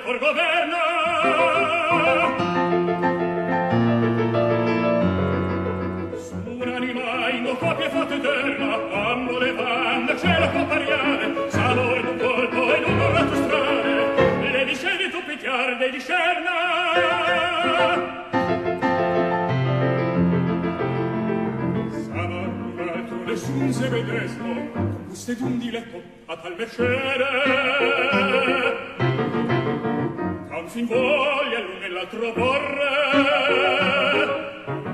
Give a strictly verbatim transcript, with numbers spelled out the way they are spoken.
for governa. Su un'anima in copia fatta eterna, ammo le vanne, cielo può pariare, salore d'un colpo e d'un ornato strane, le discendi tu picchiar dei discerna. Giunse medesimo, con guste d'un diletto, a tal mercede, che un fin voglia l'un e l'altro porre,